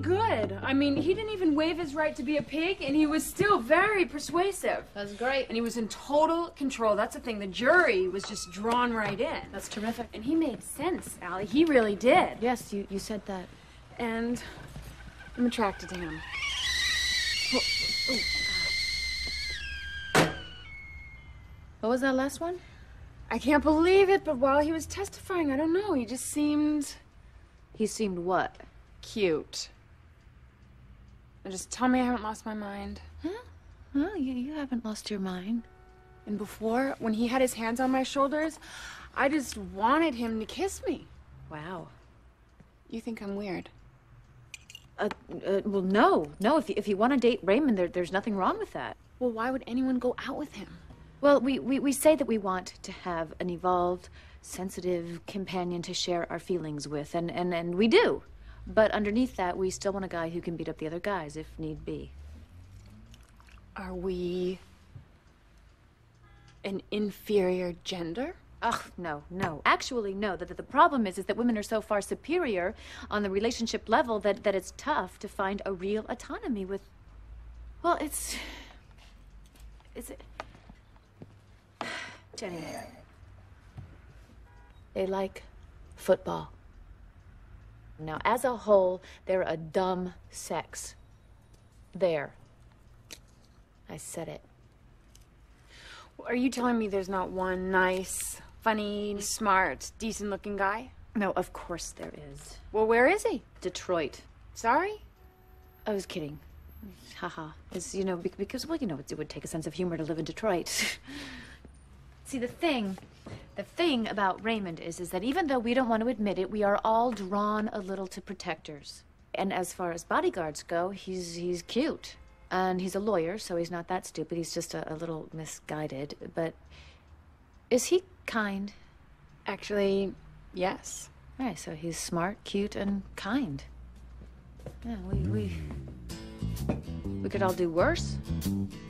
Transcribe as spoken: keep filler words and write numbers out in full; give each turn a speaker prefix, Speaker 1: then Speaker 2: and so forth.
Speaker 1: good. I mean, he didn't even waive his right to be a pig, and he was still very persuasive.
Speaker 2: That's great.
Speaker 1: And he was in total control. That's the thing. The jury was just drawn right in.
Speaker 2: That's terrific.
Speaker 1: And he made sense, Allie. He really did.
Speaker 2: Yes, you, you said that.
Speaker 1: And I'm attracted to him.
Speaker 2: Oh, oh, God. What was that last one?
Speaker 1: I can't believe it, but while he was testifying, I don't know, he just seemed...
Speaker 2: He seemed what?
Speaker 1: Cute. Now just tell me I haven't lost my mind.
Speaker 2: Huh? Well, you, you haven't lost your mind.
Speaker 1: And before, when he had his hands on my shoulders, I just wanted him to kiss me.
Speaker 2: Wow.
Speaker 1: You think I'm weird?
Speaker 2: Uh, uh well, no. No, if you, if you want to date Raymond, there, there's nothing wrong with that.
Speaker 1: Well, why would anyone go out with him?
Speaker 2: Well, we, we, we say that we want to have an evolved, sensitive companion to share our feelings with, and, and, and we do. But underneath that, we still want a guy who can beat up the other guys if need be.
Speaker 1: Are we an inferior gender?
Speaker 2: Ugh, no, no. Actually, no. The, the, the problem is, is that women are so far superior on the relationship level that, that it's tough to find a real autonomy with... Well, it's... Is it... Jenny, they like football. Now, as a whole, they're a dumb sex. There. I said it.
Speaker 1: Are you telling me there's not one nice, funny, smart, decent-looking guy?
Speaker 2: No, of course there is.
Speaker 1: Well, where is he?
Speaker 2: Detroit.
Speaker 1: Sorry?
Speaker 2: I was kidding. Haha. It's, you know, because, well, you know, it would take a sense of humor to live in Detroit. See, the thing, the thing about Raymond is, is that even though we don't want to admit it, we are all drawn a little to protectors. And as far as bodyguards go, he's, he's cute. And he's a lawyer, so he's not that stupid. He's just a, a little misguided. But is he kind?
Speaker 1: Actually, yes.
Speaker 2: All right, so he's smart, cute, and kind. Yeah, we, we, we could all do worse.